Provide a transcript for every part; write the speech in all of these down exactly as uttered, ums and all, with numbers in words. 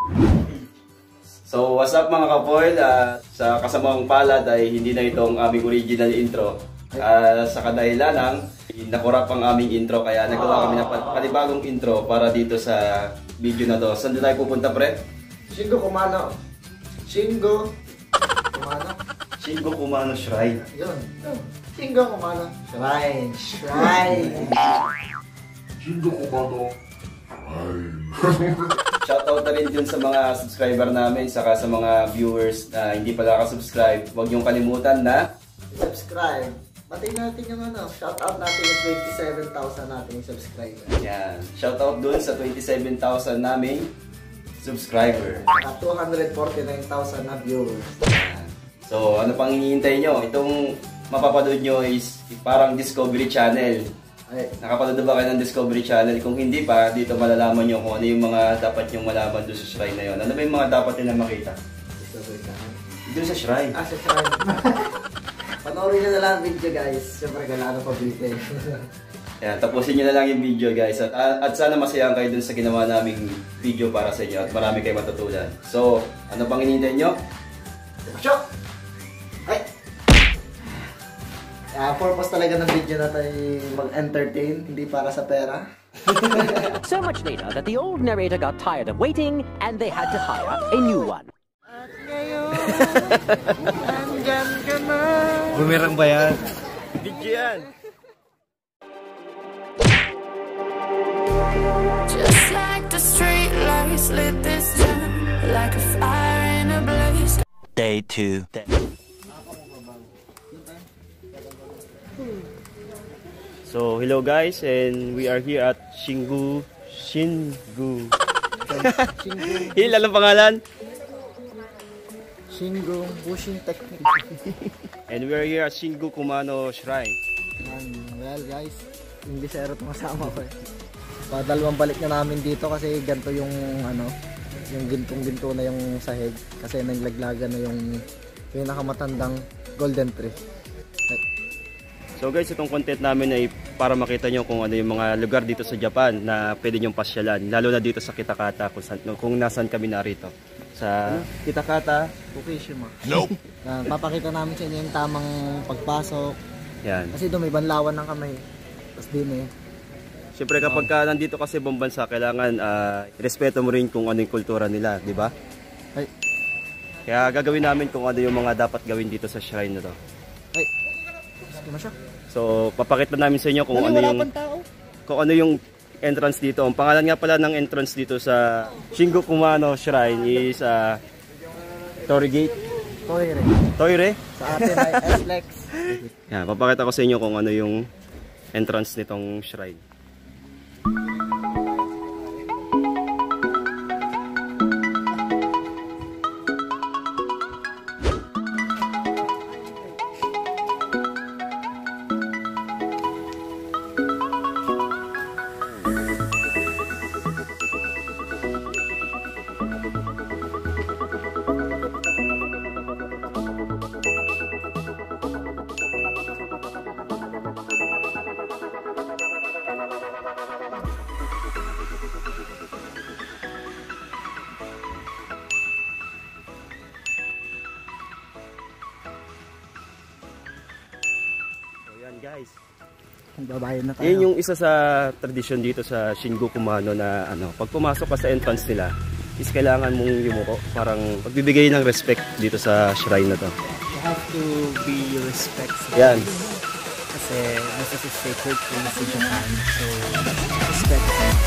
So what's up mga kapoil, uh, sa kasamang palad ay hindi na itong aming original intro. Uh, sa kadahilan ng nakurap ang aming intro kaya nagawa kami ng panibagong intro para dito sa video na to. Saan tayo pupunta pre? Shingo Kumano. Shingo Kumano. Shingo Kumano Shrine. Yun. Shingo Kumano Shrine. Shrine. Shingo Kumano Shrine. Shoutout na rin dun sa mga subscriber namin saka sa mga viewers na hindi pa nakasubscribe. Huwag niyong kalimutan na subscribe. Batiin natin yung ano, shoutout natin yung twenty-seven thousand natin yung subscriber. yan. Shoutout dun sa twenty-seven thousand naming subscriber. At two hundred forty-nine thousand na viewers. Yan. So ano pang hinihintay nyo? Itong mapapanood nyo is parang Discovery Channel. Ay, Nakapanood na ba kayo ng Discovery Channel? Kung hindi pa, dito malalaman nyo kung ano yung mga dapat nyong malaman doon sa shrine na yun. Ano ba yung mga dapat nila makita? Discovery Channel. Doon sa shrine. Ah, sa shrine. Panoorin nyo na lang ang video guys. Siyempre kailangan pa bitin. Yan, tapusin nyo na lang yung video guys. At, at sana masayang kayo dun sa ginawa naming video para sa inyo. At marami kayo matutunan. So, ano pang hinihintay nyo? Shock! Ay! Uh, purpose talaga ng video na tayo mag-entertain, hindi para sa pera. So much later that the old narrator got tired of waiting and they had to hire a new one. At ngayon, andyan ka na. Bumirang ba yan? Video yan! Just like the street lights lit this town, like a fire in a blaze. Day two. So, hello guys, and we are here at Shingu Shingu. Shingo. Hil, alam pangalan? Shingo Bushing Technique. And we are here at Shingo Kumano Shrine. And, well guys, Inglesero itong kasama ko eh. Padalawang balik na namin dito kasi ganito yung ano, yung gintong-ginto na yung sahig. Kasi naglaglagan na yung pinakamatandang golden tree. So guys, itong content namin ay para makita nyo kung ano yung mga lugar dito sa Japan na pwede nyong pasyalan. Lalo na dito sa Kitakata kung, san, kung nasan kami narito. Sa Kitakata, Fukushima. Nope. Uh, papakita namin sa inyo yung tamang pagpasok. yan. Kasi doon may banlawan ng kamay. Tapos din eh. Siyempre kapag ka nandito kasi ibang bansa, kailangan uh, respeto mo rin kung ano yung kultura nila, di ba? Ay. Kaya gagawin namin kung ano yung mga dapat gawin dito sa shrine na to. Ay. Sige siya. So, papakita namin sa inyo kung Dali, ano wala yung pang tao. kung ano yung entrance dito. Ang pangalan nga pala ng entrance dito sa Shingo Kumano Shrine is uh, Torii Gate. Toire. Toire? Sa atin ay S-Lex. Yan, papakita ko sa inyo kung ano yung entrance nitong shrine. Guys, Babayan na tayo. yan yung isa sa tradisyon dito sa Shingo Kumano na ano, pag pumasok ka sa entrance nila is kailangan mong yumuko, parang pagbibigay ng respect dito sa shrine na to. You have to be respectful. Yan. Kasi this is a sacred place in Japan. So, respect things.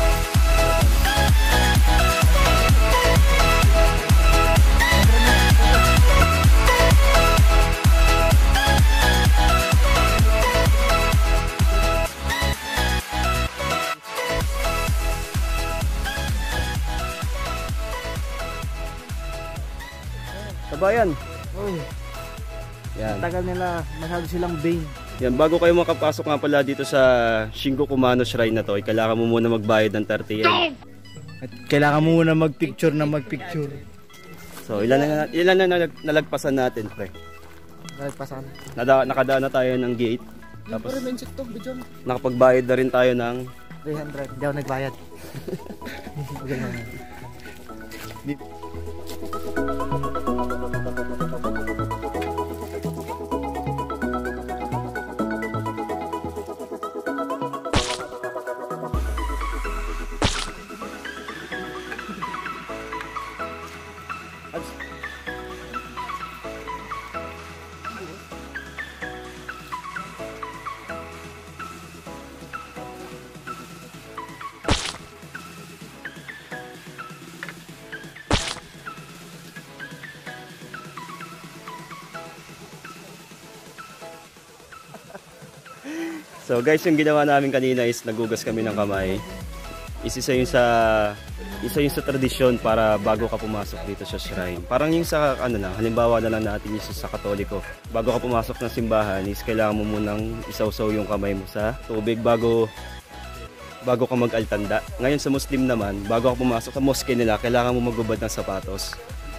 Kabayan. Oh, Yan. tagal nila, masyado silang vain. Yan, bago kayo makapasok nga pala dito sa Shingo Kumano Shrine na to, ay kailangan mo muna magbayad ng thirty yen. At kailangan mo muna magpicture na magpicture. So, ilan na, ilan na nalag, nalagpasan natin, pre? Nalagpasan. Nada, nakadaan na tayo ng gate. Tapos, Pero mention to, video. nakapagbayad na rin tayo ng three hundred. Hindi ako nagbayad. So guys, yung ginawa namin kanina is nagugas kami ng kamay. Is isa yung sa isa yung sa tradisyon para bago ka pumasok dito sa shrine. Parang yung sa ano na, halimbawa na lang natin yung sa Katoliko. Bago ka pumasok ng simbahan, is kailangan mo munang isawsaw yung kamay mo sa tubig bago bago ka mag-altanda. Ngayon sa Muslim naman, bago ka pumasok sa mosque nila, kailangan mo magbubad ng sapatos.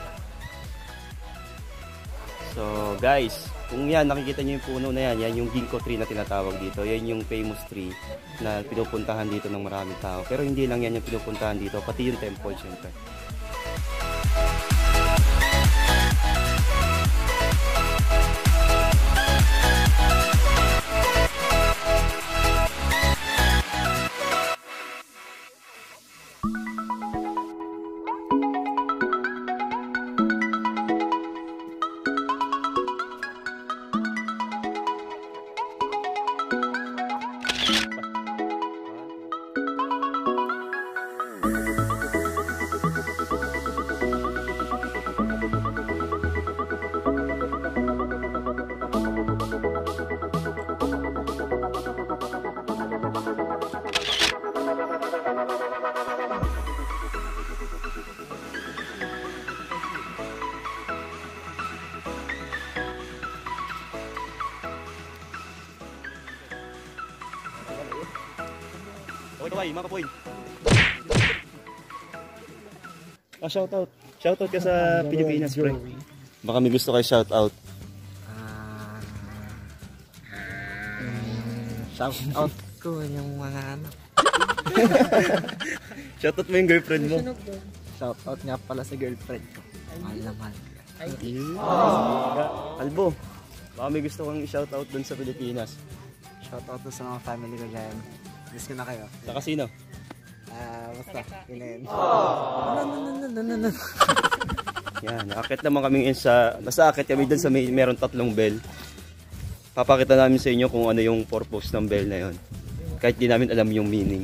So guys, kung yan, nakikita nyo yung puno na yan, yan yung ginkgo tree na tinatawag dito. Yan yung famous tree na pinupuntahan dito ng maraming tao. Pero hindi lang yan yung pinupuntahan dito, pati yung temple syempre. Okay, taway, mga kapoy. Ah, shoutout. Shoutout ka sa Pilipinas, pre. Baka may gusto kayo shoutout. Ah, um, shoutout ko yung mga anak. Shoutout mo yung girlfriend mo. Shoutout nga pala sa girlfriend ko. Mahal na mahal. Albo, baka may gusto kang i-shoutout dun sa Pilipinas. Shoutout to sa mga family ko dyan. Miss ko na kayo. Sa kasino? Ah, basta. Yun. Ano, ano, ano, ano, ano. Yan, nakakit naman kami sa, nasa akit kami dun sa may, meron tatlong bell. Papakita namin sa inyo kung ano yung purpose ng bell na yun. Kahit di namin alam yung meaning.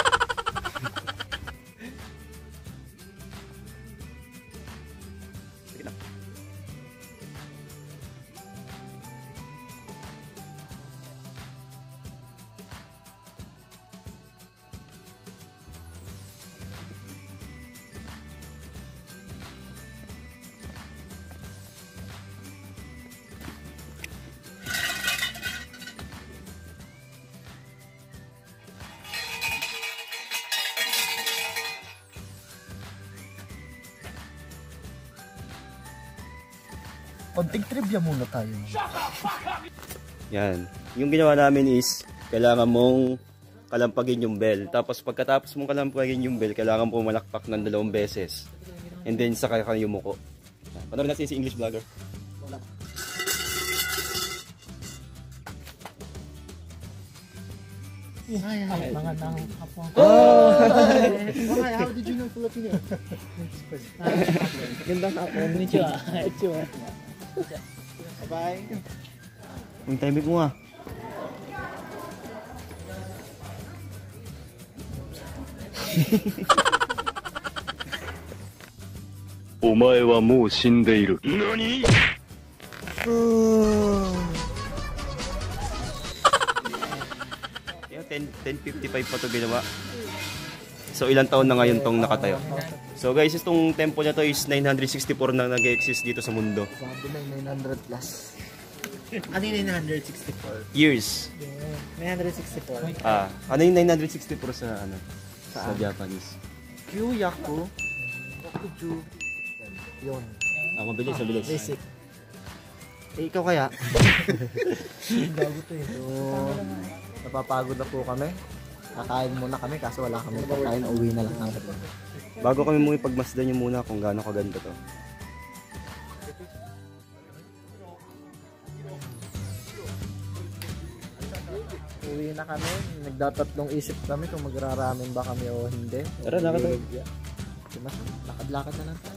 Konting trivia muna tayo. Yan. Yung ginawa namin is, kailangan mong kalampagin yung bell. Tapos pagkatapos mong kalampagin yung bell, kailangan mong malakpak ng dalawang beses. And then saka ka yumuko. Panorin natin si English vlogger. Hi, hi, mga nang hapon. Oh! Hi, how did you know Filipino? Gandang hapon. Konnichiwa. Konnichiwa. Bye-bye. Ang timing mo ah. Omae wa mou shindeiru. Nani? ten fifty-five pa ito ginawa. So ilang taon na ngayon tong nakatayo. So guys, itong temple na to is nine sixty-four na nag-exist dito sa mundo. Sabi na nine hundred plus. Ano yung nine sixty-four? Years. nine sixty-four. Ah, ano yung nine sixty-four sa ano? Sa Japanese. Kyoyaku. Okuju. Yun. Ah, mabilis, mabilis. Basic. Eh, ikaw kaya? Gago to eh. So, napapagod na po kami. Kakain muna kami kaso wala kami pagkain. Uwi na lang namin. Bago kami muna ipagmasdan nyo muna kung gaano kaganda to. Uwi na kami. Nagdatatlong isip kami kung magraramen ba kami o hindi. Tara, lakad tayo. Diba? Lakad-lakad na lang tayo.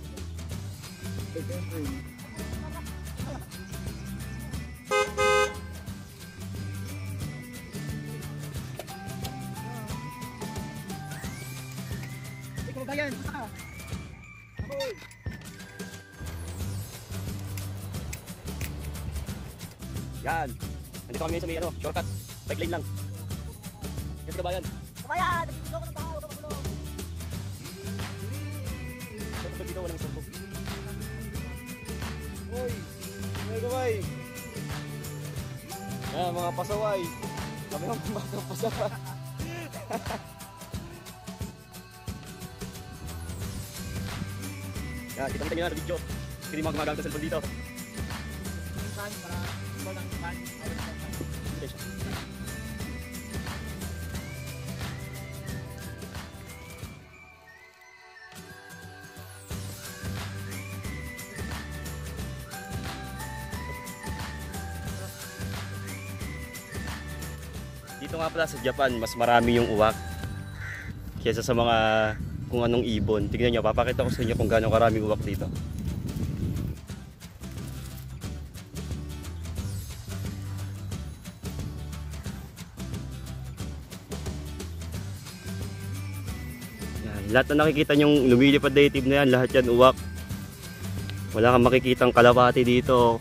Yan. Nandito kami sa may ano, shortcut. Bike lane lang. Yan sa kabayan. Kabayan! Nagpilo ko ng baho. Kapulong! Sa dito walang isang book. Uy! May gaway! Yan mga pasaway. Kami ang mga pasaway. Yan, kita-kita nyo na sa video. Hindi mga gumagamit sa cellphone dito. Dito nga pala sa Japan, mas marami yung uwak kaysa sa mga kung anong ibon. Tignan nyo, papakita ko sa inyo kung gaano karaming uwak dito. Yan, lahat na nakikita nyong lumilipad na itim na yan, lahat yan uwak. Wala kang makikitang kalapati dito.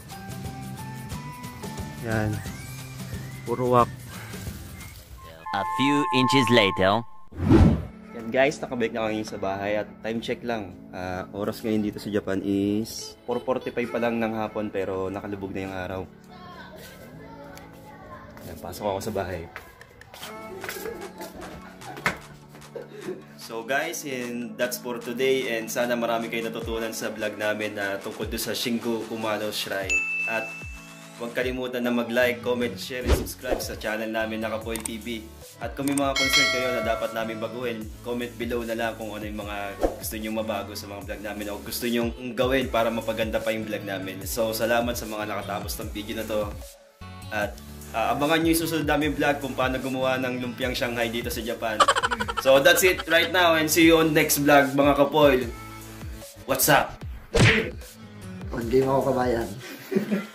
Yan, puro uwak. A few inches later. Yan guys, nakabalik na kami sa bahay at time check lang. Uh, oras ngayon dito sa Japan is four forty-five pa lang ng hapon pero nakalubog na yung araw. Yan, pasok ako sa bahay. So guys, and that's for today and sana marami kayo natutunan sa vlog namin na tungkol doon sa Shingo Kumano Shrine. At huwag kalimutan na mag-like, comment, share, and subscribe sa channel namin Nakapoil T V. At kung may mga concern kayo na dapat namin baguhin, comment below na lang kung ano yung mga gusto nyo mabago sa mga vlog namin o gusto nyo gawin para mapaganda pa yung vlog namin. So, salamat sa mga nakatapos ng video na to. At uh, abangan nyo yung susunod namin vlog kung paano gumawa ng lumpiang Shanghai dito sa Japan. So, that's it right now and see you on next vlog mga kapoil. What's up? Pag-game ako kabayan.